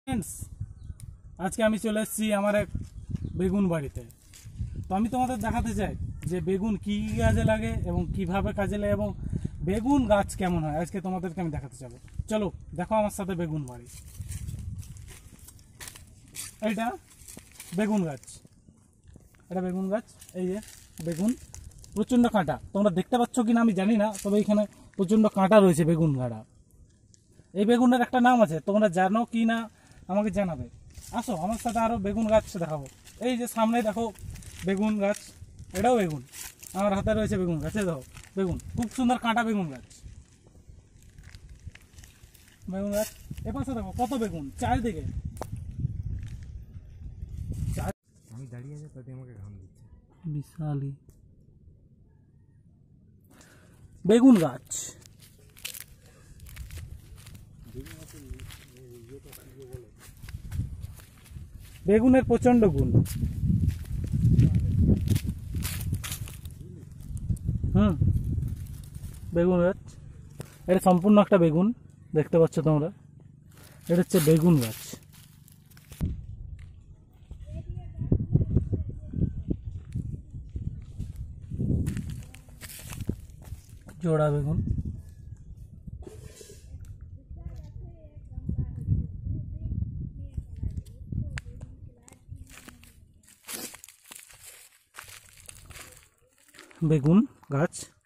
Friends, আজকে আমি চলে এসেছি আমার এক বেগুন বাড়িতে। তো আমি তোমাদের দেখাতে চাই যে বেগুন কী কী কাজে লাগে এবং কিভাবে কাজে লাগে এবং বেগুন গাছ কেমন হয়। আজকে তোমাদেরকে আমি দেখাতে যাবো। চলো দেখো আমার সাথে বেগুন বাড়ি। এইটা বেগুন গাছ, এটা বেগুন গাছ। এই যে বেগুন, প্রচণ্ড কাঁটা। তোমরা দেখতে পাচ্ছ কি না আমি জানি না, তবে এখানে প্রচণ্ড কাঁটা রয়েছে বেগুন গাড়া। এই বেগুনের একটা নাম আছে, তোমরা জানো কি না আমাকে জানাবে। আসো আমার সাথে আরও বেগুন গাছ দেখাবো। এই যে সামনে দেখো বেগুন গাছ, এটাও বেগুন। আমার হাতে রয়েছে বেগুন গাছ, এই দেখো বেগুন, খুব সুন্দর কাঁটা বেগুন গাছ। বেগুন গাছ এ পাশে দেখো কত বেগুন চারিদিকে। আমি দাঁড়িয়ে আছে তাতে আমাকে ঘাম দিচ্ছে। বিশালই বেগুন গাছ। বেগুনের প্রচন্ড গুণ। বেগুন গাছ, এটা সম্পূর্ণ একটা বেগুন, দেখতে পাচ্ছ তোমরা। এটা হচ্ছে বেগুন গাছ। জোড়া বেগুন, বেগুন গাছ।